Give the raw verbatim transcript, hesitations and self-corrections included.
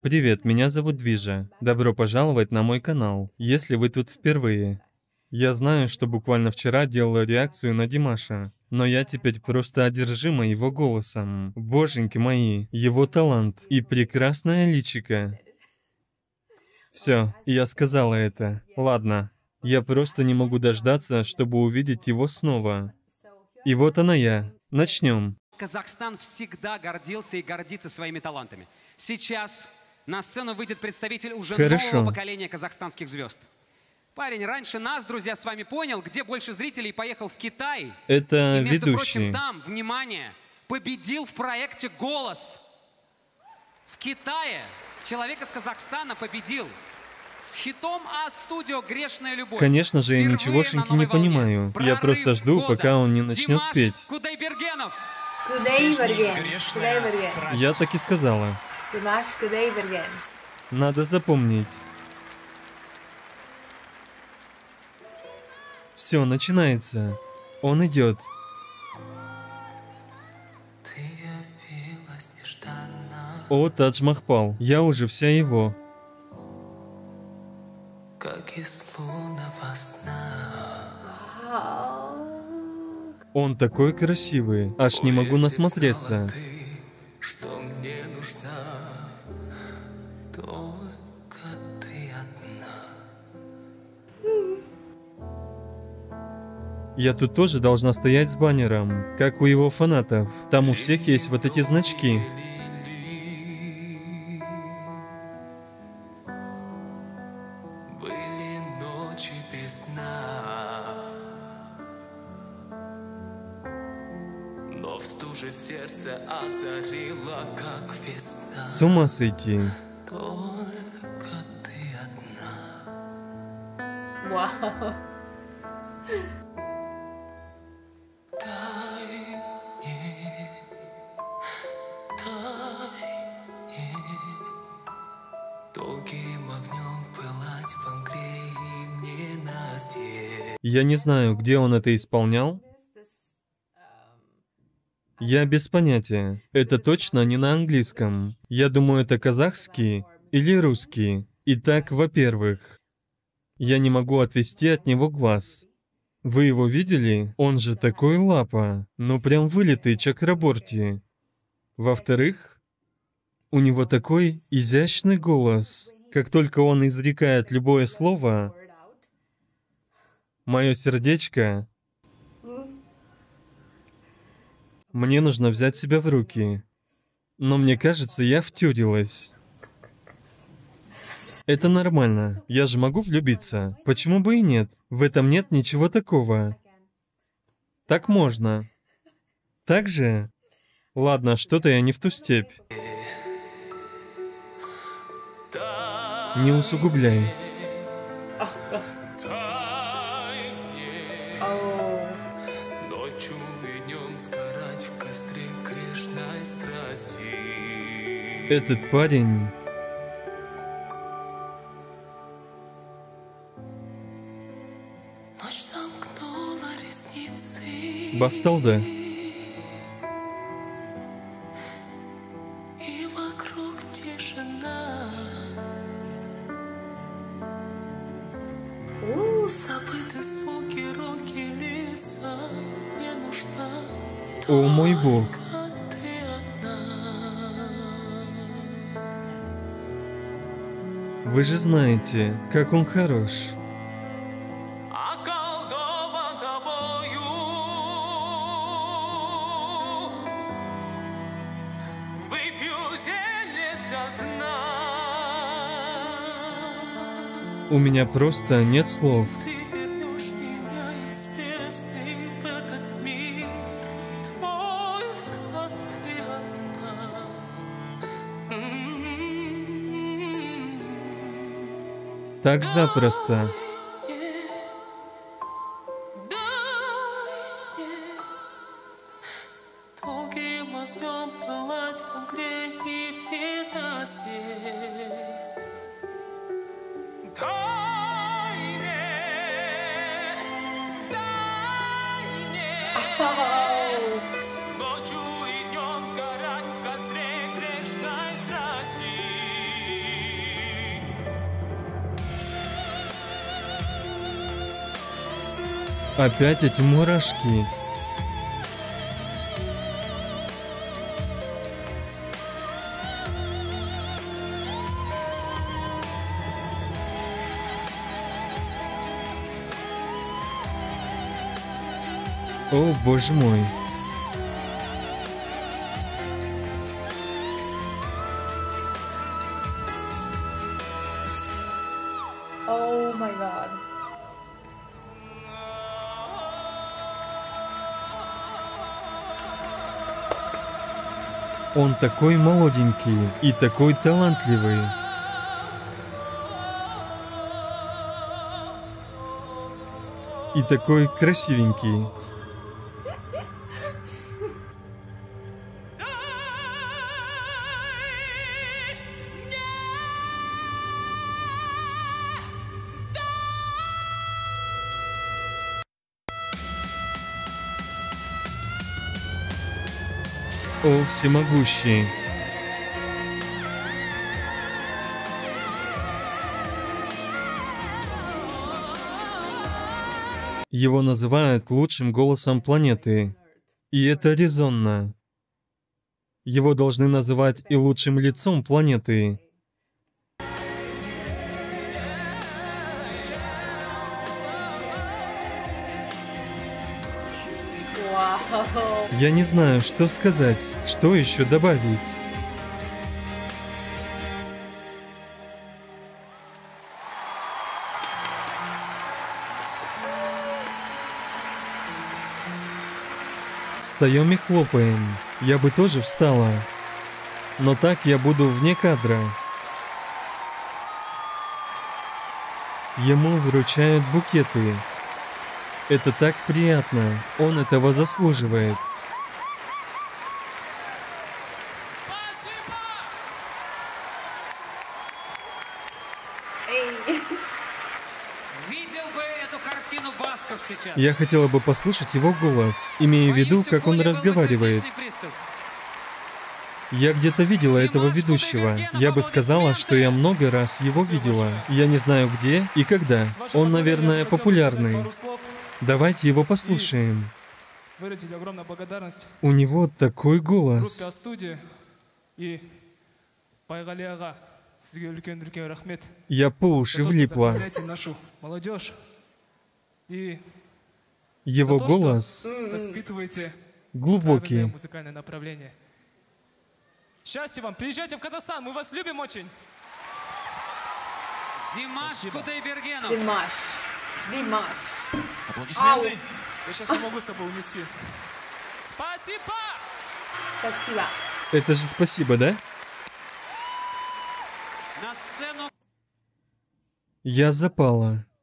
Привет, меня зовут Движа. Добро пожаловать на мой канал, если вы тут впервые. Я знаю, что буквально вчера делала реакцию на Димаша, но я теперь просто одержима его голосом. Боженьки мои, его талант и прекрасное личико. Все, я сказала это. Ладно, я просто не могу дождаться, чтобы увидеть его снова. И вот она я. Начнем. Казахстан всегда гордился и гордится своими талантами. Сейчас на сцену выйдет представитель уже Хорошо. нового поколения казахстанских звезд. Парень раньше нас, друзья, с вами понял, где больше зрителей, поехал в Китай. Это и, между ведущий. прочим, там, внимание, победил в проекте «Голос». В Китае человек из Казахстана победил с хитом А-студио «Грешная любовь». Конечно же, я Впервые ничегошеньки на не новой волне. понимаю. Я Прорыв просто жду, года. пока он не начнет Димаш петь. Кудайбергенов. Кудайберген. Кудайберген. Я так и сказала. Димаш Кудайберген. Надо запомнить. Все, начинается. Он идет. О, Тадж Махпал. Я уже вся его. Как из лунного сна. Он такой красивый. Аж не могу насмотреться. Ты, что мне нужна, только ты одна. Я тут тоже должна стоять с баннером, как у его фанатов. Там у всех есть вот эти значки. Были ночи без сна, но в стуже сердце озарила, как весна. С ума сойти. Только ты одна. Вау. Дай мне, дай мне долгим огнем пылать во мгле и в ненастье. Я не знаю, где он это исполнял. Я без понятия. Это точно не на английском. Я думаю, это казахский или русский. Итак, во-первых, я не могу отвести от него глаз. Вы его видели? Он же такой лапа. Ну прям вылитый Чакраборти. Во-вторых, у него такой изящный голос. Как только он изрекает любое слово, мое сердечко... Мне нужно взять себя в руки. Но мне кажется, я втюрилась. Это нормально. Я же могу влюбиться. Почему бы и нет? В этом нет ничего такого. Так можно. Так же? Ладно, что-то я не в ту степь. Не усугубляй. Дай мне Оу. ночью и днем сгорать в костре грешной страсти. Этот парень... Ночь замкнула ресницы. Басталда. И вокруг тишина. У. Забыты звуки, руки, лица. Не нужна О мой бог. только ты одна. Вы же знаете, как он хорош. Околдован тобою. Выпью зелье до дна. У меня просто нет слов. Ты вернешь меня из бездны в этот мир. Только ты одна. М-м-м. Так запросто. Долгим огнем пылать во мгле и в ненастье. Дай мне, дай мне ночью и днем сгорать в костре грешной страсти. Опять эти мурашки. О, боже мой. Oh my god. Он такой молоденький и такой талантливый. И такой красивенький. О, всемогущий. Его называют лучшим голосом планеты. И это резонно. Его должны называть и лучшим лицом планеты. Вау. Я не знаю, что сказать, что еще добавить. Встаем и хлопаем. Я бы тоже встала. Но так я буду вне кадра. Ему вручают букеты. Это так приятно. Он этого заслуживает. Эй. Видел бы эту картину Басков сейчас. Я хотела бы послушать его голос, имея в виду, Боюсь, у как он Коли был разговаривает. сердечный приступ. Я где-то видела этого ведущего. Я бы сказала, что я много раз его видела. Я не знаю где и когда. Он, наверное, популярный. Давайте его послушаем. Выразить огромную благодарность У него такой группе голос. «Астудия» и Байгали аға, сізге үлкен-үлкен рахмет. Я по уши За то, что влипла. вдохновляете нашу молодежь и Его за то, что голос воспитываете глубокий. правильное музыкальное направление. Счастья вам! Приезжайте в Казахстан, мы вас любим очень! Димаш Спасибо. Кудайбергенов. Димаш. Димаш. Аплодисменты. Я сейчас не могу с собой унести. Спасибо! Спасибо. Это же спасибо, да? На сцену Я запала.